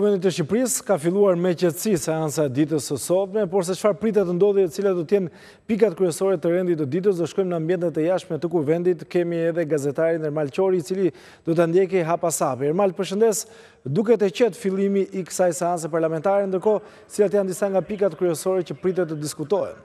Kuvendit të Shqipërisë ka filluar me qetësi seansa e ditës së sotme, por se çfarë pritet të ndodhi e cilat do të jenë pikat kryesore të rendit të ditës, do shkojmë në ambientet e jashtme të Kuvendit. Kemi edhe gazetarin Ermal Qori, i cili do ta ndjekë hapasapë. Ermal, përshëndes, duket e qetë fillimi i kësaj seanse parlamentare, ndërkohë cilat janë disa nga pikat kryesore që pritet të diskutohen.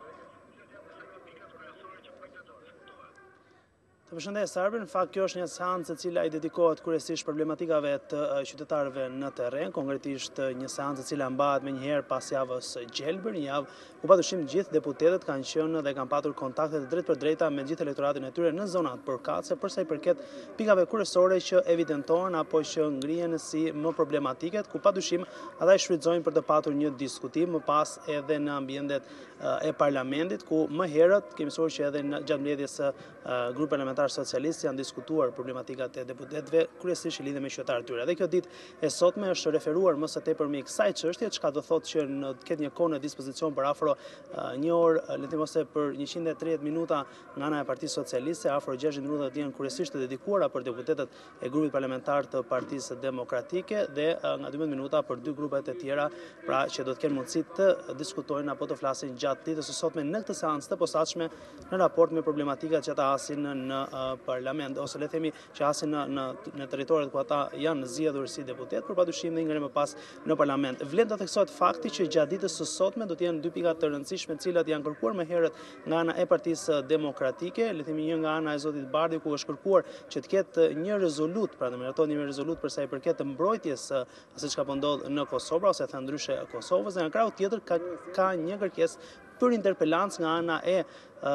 Përshëndes Arben, në fakt kjo është një seancë e cila i dedikohet kryesisht problematikave të qytetarëve në terren, konkretisht një seancë e cila mbahet menjëherë pas javës gjelbër, një javë ku padyshim gjithë deputetët kanë qenë dhe kanë patur kontakte të drejtpërdrejta me gjithë elektoratin e tyre në zonat përkatëse, për sa i përket pikave kryesore që evidentohen apo që ngrihen si më problematiket, ku padyshim ata i shfrytëzojnë për të patur një diskutim më pas edhe në ambientet e parlamentit, ku më herët kemi mësuar që edhe gjatë mbledhjes së grupit parlamentar socialist janë diskutuar problematikat e deputetëve, kryesisht lidhe me qytetarët e tyre. Dhe kjo ditë e sotme është referuar më së tepër mbi kësaj çështje, çka do thotë që të ketë një kohë në dispozicion për afro një orë, le të them ose për 130 minuta nga ana e Partisë Socialiste, afro 60 minuta të jenë kryesisht të dedikuara për deputetët e grupit parlamentar të Partisë Demokratike dhe nga 12 minuta për dy grupet e tjera, pra që do të kenë mundësi të diskutojnë apo të flasin gjatë ditës së sotme në këtë seancë të posaçme në raport me problematikat që ata hasin në parlament, ose le themi që hasin në territoret ku ata janë zgjedhur si deputet, por padyshim dhe më pas në parlament. Vlen të theksohet fakti që gjatë ditës së sotme do të jenë dy pika të rëndësishme, të cilat janë kërkuar më herët nga ana e Partisë Demokratike, le themi një nga ana e zotit Bardhi, ku është kërkuar që të ketë një rezolut, pra të miratohet një rezolut për sa i përket të mbrojtjes asaj çka po ndodh në Kosovë ose thënë ndryshe Kosovës, dhe nga krau tjetër ka një kërkesë për interpelancë nga ana e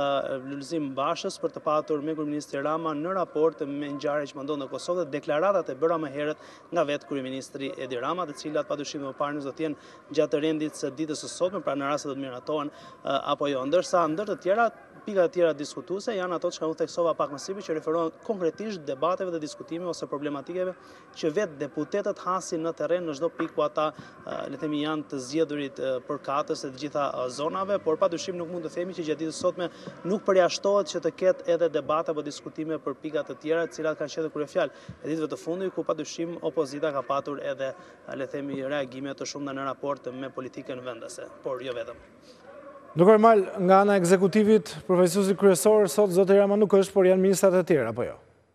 Lulzim Bashës për të patur me kryeministri Rama në raport me ngjarjet që po ndodhin në Kosovë dhe deklaratat e bëra më herët nga vetë kryeministri Edi Rama, të cilat padyshim më parë do të jenë gjatë rendit së ditës së sotme, pra në rast se do të miratohen apo jo. Ndërsa ndër të tjera, pikat e tjera diskutuese janë ato që unë theksova pak më sipër, që referohen konkretisht debateve dhe diskutimeve ose problematikeve që vetë deputetët hasin në terren në çdo pikë ku ata le të themi janë të zgjedhurit përkatës e të gjitha zonave, por padyshim nuk mund të themi që gjatë ditës së sotme nuk përjashtohet që të ketë edhe debate apo diskutime për pika të tjera, të cilat kanë qenë kryefjalë e ditëve të fundit, ku padyshim opozita ka patur edhe le të themi reagime të shumta në raport me politikën vendase, por jo vetëm. Doktor Ermal, nga ana e ekzekutivit, përfaqësuesi kryesor sot zoti Rama nuk është, por janë ministrat e tjerë apo jo?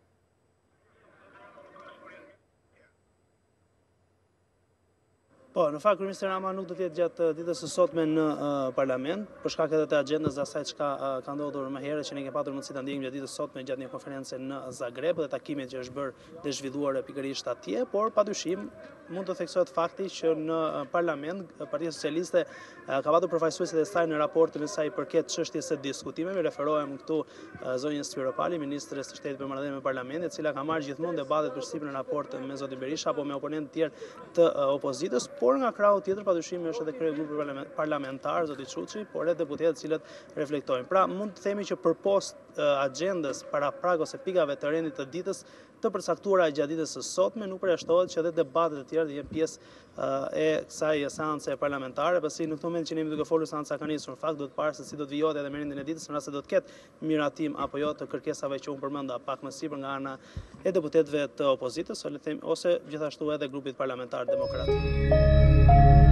Po, në fakt kryeministri Rama nuk do të jetë gjatë ditës së sotme në parlament, për shkak edhe të agjendës së asaj çka ka ndodhur më herët, që ne kemi patur mundësi ta ndjekim gjatë ditës së sotme gjatë një konferencë në Zagreb dhe takimit që është bërë dhe zhvilluar pikërisht atje, por padyshim mund të theksohet fakti që në parlament Partia Socialiste ka patur përfaqësuesit e saj në raportin e saj përket çështjes së diskutimeve. Referohem këtu zonjës Spiropali, ministres së Shtetit për marrëdhënie me parlamentin, e cila ka marrë gjithmonë debatet përsipër në raport me zotin Berisha apo me oponentë të tjerë të opozitës, por nga krau tjetër padyshim është edhe krye grupi parlamentar zoti Çuçi, por edhe deputetët të cilët reflektojnë. Pra mund të themi që përpost agjendës paraprak ose pikave të rendit të ditës të përcaktuara gjatë ditës së sotme, nuk përjashtohet që edhe debatet e tjera të jenë pjesë e kësaj seance parlamentare, pasi në këtë moment që ne jemi duke folur seanca ka nisur, në fakt do të parë se si do të vijohet edhe me rendin e ditës në rast se do të ketë miratim apo jo të kërkesave që unë përmenda pak më sipër nga ana e deputetëve të opozitës, ose gjithashtu edhe grupit parlamentar demokrat.